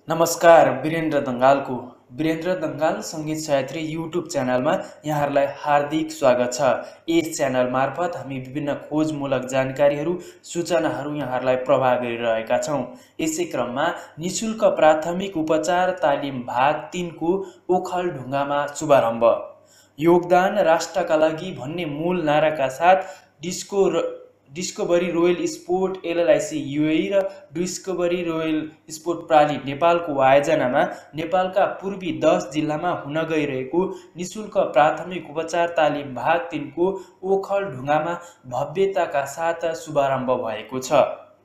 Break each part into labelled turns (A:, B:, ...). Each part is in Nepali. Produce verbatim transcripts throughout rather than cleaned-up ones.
A: नमस्कार। वीरेन्द्र दङ्गालको वीरेन्द्र दङ्गाल सङ्गीत सह्याद्री युट्युब च्यानलमा यहाँहरूलाई हार्दिक स्वागत छ। यस च्यानल मार्फत हामी विभिन्न खोजमूलक जानकारीहरू सूचनाहरू यहाँहरूलाई प्रवाह गरिरहेका छौँ। यसै क्रममा निशुल्क प्राथमिक उपचार तालिम भाग तीनको ओखलढुङ्गामा शुभारम्भ। योगदान राष्ट्रका लागि भन्ने मूल नाराका साथ disco discovery royal sport LLIC UAE र डिस्कभरी रोयल स्पोर्ट प्राली नेपालको आयोजनामा नेपालका पूर्वी दस जिल्लामा हुन गइरहेको निशुल्क प्राथमिक उपचार तालिम भाग तीनको ओखलढुङ्गामा भव्यताका साथ शुभारम्भ भएको छ।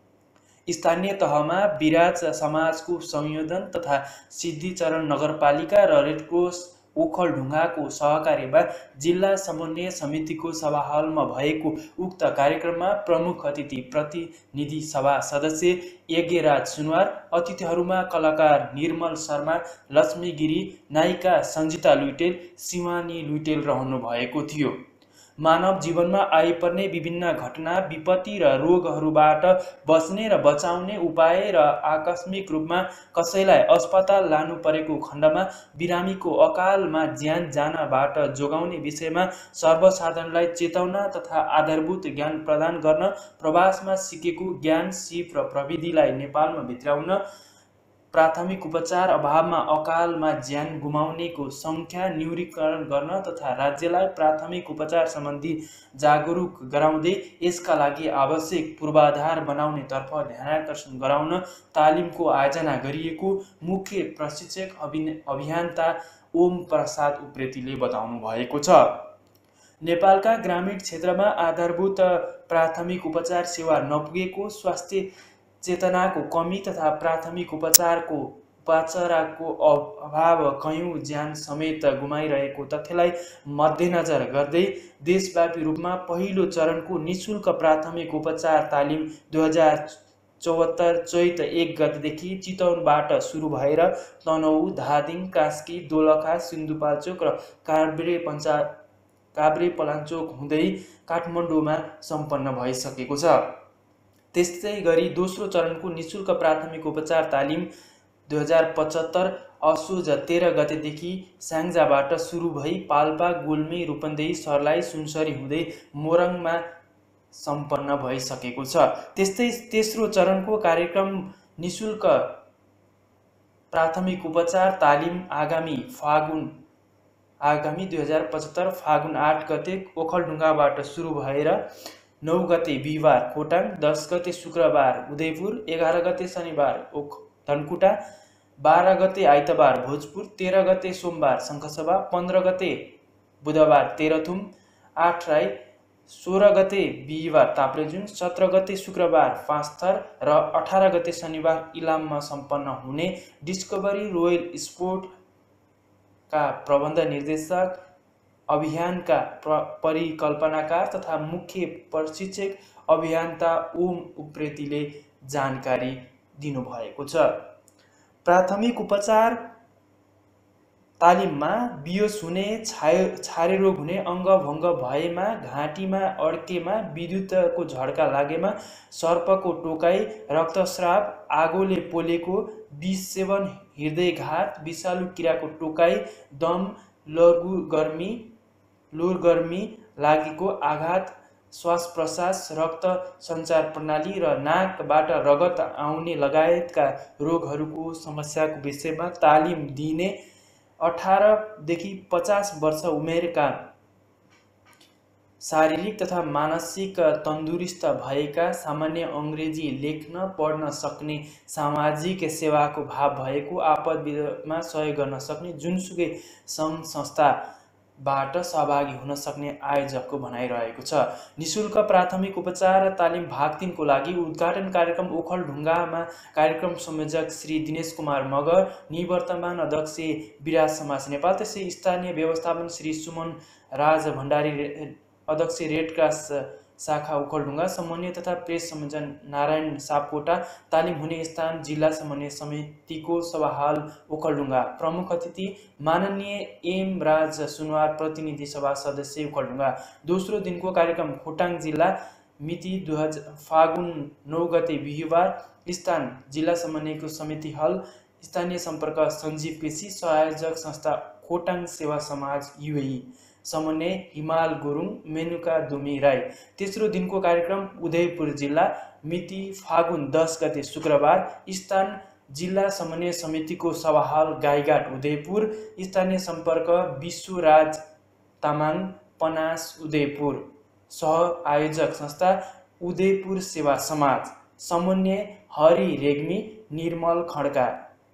A: स्थानीय तहमा विराज समाजको संयोजन तथा सिद्धिचरण नगरपालिका र रेडक्रस ओखलढुङ्गाको सहकार्यमा जिल्ला समन्वय समितिको सभा हलमा भएको उक्त कार्यक्रममा प्रमुख अतिथि प्रतिनिधि सभा सदस्य यज्ञराज सुनवार, अतिथिहरूमा कलाकार निर्मल शर्मा, लक्ष्मी गिरी, नायिका सञ्जिता लुइटेल, शिवानी लुइटेल रहनु भएको थियो। मानव जीवनमा आइपर्ने विभिन्न घटना, विपत्ति र रोगहरूबाट बच्ने र बचाउने उपाय र आकस्मिक रूपमा कसैलाई अस्पताल लानु परेको खण्डमा बिरामीको अकालमा ज्यान जानबाट जोगाउने विषयमा सर्वसाधारणलाई चेताउन तथा आधारभूत ज्ञान प्रदान गर्न, प्रवासमा सिकेको ज्ञान, सिप र प्रविधिलाई नेपालमा भित्राउन, प्राथमिक उपचार अभावमा अकालमा ज्यान गुमाउनेको सङ्ख्या न्यूनीकरण गर्न तथा राज्यलाई प्राथमिक उपचार सम्बन्धी जागरुक गराउँदै यसका लागि आवश्यक पूर्वाधार बनाउने तर्फ ध्यानाकर्षण गराउन तालिमको आयोजना गरिएको मुख्य प्रशिक्षक अभियन्ता ओम प्रसाद उप्रेतीले बताउनु भएको छ। नेपालका ग्रामीण क्षेत्रमा आधारभूत प्राथमिक उपचार सेवा नपुगेको, स्वास्थ्य चेतनाको कमी तथा प्राथमिक उपचारको उपचारको अभाव कयौं ज्यान समेत गुमाइरहेको तथ्यलाई मध्यनजर गर्दै देशव्यापी रूपमा पहिलो चरणको निशुल्क प्राथमिक उपचार तालिम दुई हजार चौहत्तर चैत एक गतेदेखि चितवनबाट सुरु भएर तनहुँ, धादिङ, कास्की, दोलखा, सिन्धुपाल्चोक र काभ्रे पञ्चा काभ्रे पलाञ्चोक हुँदै काठमाडौँमा सम्पन्न भइसकेको छ। त्यस्तै गरी दोस्रो चरणको निशुल्क प्राथमिक उपचार तालिम दुई हजार पचहत्तर असोज तेह्र गतेदेखि स्याङ्जाबाट सुरु भई पाल्पा, गुल्मी, रूपन्देही, सर्लाही, सुनसरी हुँदै मोरङमा सम्पन्न भइसकेको छ। त्यस्तै तेस्रो चरणको कार्यक्रम निशुल्क प्राथमिक उपचार तालिम आगामी फागुन आगामी दुई हजार पचहत्तर फागुन आठ गते ओखलढुङ्गाबाट सुरु भएर नौ गते बिहिबार खोटाङ, दस गते शुक्रबार उदयपुर, एघार गते शनिबार ओख धनकुटा, बाह्र गते आइतबार भोजपुर, तेह्र गते सोमबार शङ्खसभा, पन्ध्र गते बुधबार तेह्रथुम, आठ राई, सोह्र गते बिहिबार ताप्लेजुङ, सत्र गते शुक्रबार पाँचथर र अठार गते शनिबार इलाममा सम्पन्न हुने डिस्कभरी रोयल स्पोर्टका प्रबन्ध निर्देशक, अभियानका परिकल्पनाकार तथा मुख्य प्रशिक्षक अभियन्ता ओम उप्रेतीले जानकारी दिनुभएको छ। प्राथमिक उपचार तालिममा बियोस हुने, छारे रोग हुने, अङ्गभङ्ग भएमा, घाँटीमा अड्केमा, विद्युतको झड्का लागेमा, सर्पको टोकाइ, रक्तस्राव, आगोले पोलेको, विष सेवन, हृदयघात, विषालु किराको टोकाइ, दम, लघुगर्मी लुरगर्मी लागेको आघात, श्वास प्रश्वास, रक्त सञ्चार प्रणाली र नाकबाट रगत आउने लगायतका रोगहरूको समस्याको विषयमा तालिम दिने, अठार देखि पचास वर्ष उमेरका शारीरिक तथा मानसिक तन्दुरुस्त भएका, सामान्य अङ्ग्रेजी लेख्न पढ्न सक्ने, सामाजिक सेवाको भाव भएको, आपदमा सहयोग गर्न सक्ने जुनसुकै सङ्घ संस्थाबाट सहभागी हुन सक्ने आयोजकको भनाइरहेको छ। निशुल्क प्राथमिक उपचार तालिम भाग तीनको लागि उद्घाटन कार्यक्रम ओखलढुङ्गामा कार्यक्रम संयोजक श्री दिनेश कुमार मगर, निवर्तमान अध्यक्ष विराज समाज नेपाल, त्यसै स्थानीय व्यवस्थापन श्री सुमन राज भण्डारी, अध्यक्ष रेडक्रस शाखा ओखलढुङ्गा, समन्वय तथा प्रेस संयोजन नारायण सापकोटा, तालिम हुने स्थान जिल्ला समन्वय समितिको सभा हल ओखलढुङ्गा, प्रमुख अतिथि माननीय एम राज सुनवार, प्रतिनिधि सभा सदस्य ओखलढुङ्गा। दोस्रो दिनको कार्यक्रम खोटाङ जिल्ला, मिति दुई हजार फागुन नौ गते बिहिबार, स्थान जिल्ला समन्वयको समिति हल, स्थानीय सम्पर्क सञ्जीव केसी, सहयोजक संस्था खोटाङ सेवा समाज युएई, समन्वय हिमाल गुरुङ, मेनुका दुमी राई। तेस्रो दिनको कार्यक्रम उदयपुर जिल्ला, मिति फागुन दस गते शुक्रबार, स्थान जिल्ला समन्वय समितिको सभाहाल गाईघाट उदयपुर, स्थानीय सम्पर्क विश्वराज तामाङ, पनास उदयपुर, सह आयोजक संस्था उदयपुर सेवा समाज, समन्वय हरि रेग्मी, निर्मल खड्का,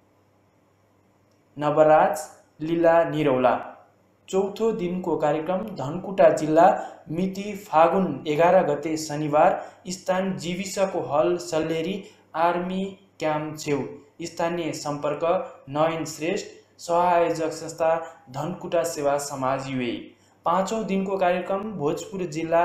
A: नवराज, लीला निरौला। चौथो दिनको कार्यक्रम धनकुटा जिल्ला, मिति फागुन एघार गते शनिबार, स्थान जीविसको हल सल्लेरी आर्मी क्याम्प छेउ, स्थानीय सम्पर्क नयन श्रेष्ठ, सहआयोजक संस्था धनकुटा सेवा समाज युएई। पाँचौं दिनको कार्यक्रम भोजपुर जिल्ला,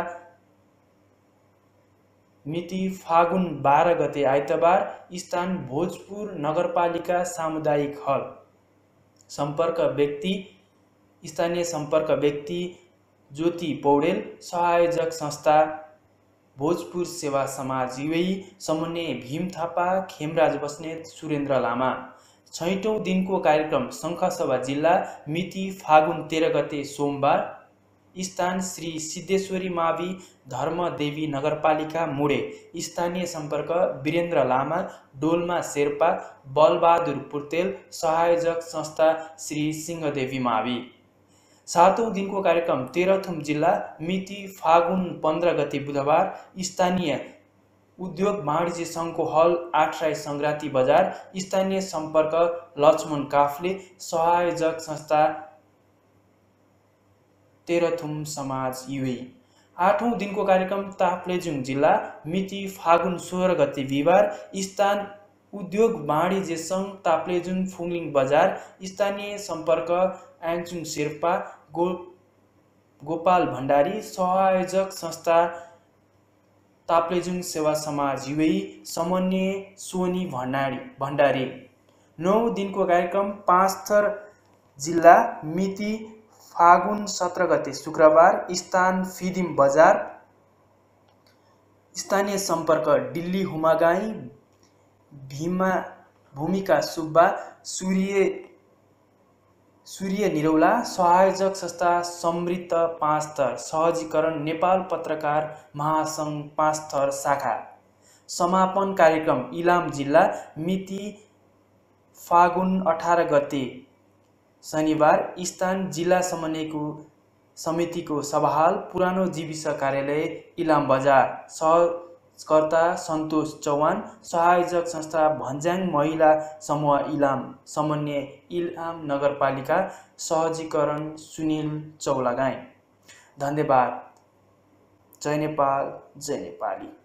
A: मिति फागुन बाह्र गते आइतबार, स्थान भोजपुर नगरपालिका सामुदायिक हल, सम्पर्क व्यक्ति स्थानीय सम्पर्क व्यक्ति ज्योति पौडेल, सहआयोजक संस्था भोजपुर सेवा समाज युएई, समन्वय भीम थापा, खेमराज बस्नेत, सुरेन्द्र लामा। छैटौं दिनको कार्यक्रम शङ्खसभा जिल्ला, मिति फागुन तेह्र गते सोमबार, स्थान श्री सिद्धेश्वरी मावि धर्मदेवी नगरपालिका मुडे, स्थानीय सम्पर्क वीरेन्द्र लामा, डोल्मा शेर्पा, बलबहादुर पुर्तेल, सहआयोजक संस्था श्री सिंहदेवी मावि। सातौं दिनको कार्यक्रम तेह्रथुम जिल्ला, मिति फागुन पन्ध्र गते बुधबार, स्थानीय उद्योग वाणिज्य सङ्घको हल आठराई सङ्क्रान्ति बजार, स्थानीय सम्पर्क लक्ष्मण काफ्ले, सहआयोजक संस्था तेह्रथुम समाज युएई। आठौं दिनको कार्यक्रम ताप्लेजुङ जिल्ला, मिति फागुन सोह्र गते बिहिबार, स्थान उद्योग वाणिज्य सङ्घ ताप्लेजुङ फुङलिङ बजार, स्थानीय सम्पर्क आङचुङ शेर्पा, गो गोपाल भण्डारी, सहआयोजक संस्था ताप्लेजुङ सेवा समाज युएई, समन्वय सोनी भण्डारी भण्डारी। नौ दिनको कार्यक्रम पाँचथर जिल्ला, मिति फागुन सत्र गते शुक्रबार, स्थान फिदिम बजार, स्थानीय सम्पर्क डिल्ली हुमागाई, भीमा भूमिका सुब्बा, सूर्य सूर्य निरौला, सहआयोजक संस्था समृद्ध पाँचथर, सहजीकरण नेपाल पत्रकार महासङ्घ पाँचथर शाखा। समापन कार्यक्रम इलाम जिल्ला, मिति फागुन अठार गते शनिबार, स्थान जिल्ला समन्वयको समितिको सभाहाल पुरानो जीविस कार्यालय इलाम बजार, सहकर्ता सन्तोष चौहान, सहआयोजक संस्था भन्ज्याङ महिला समूह इलाम, समन्वय इलाम नगरपालिका, सहजीकरण सुनिल चौलागाई। धन्यवाद। जय नेपाल, जय नेपाली।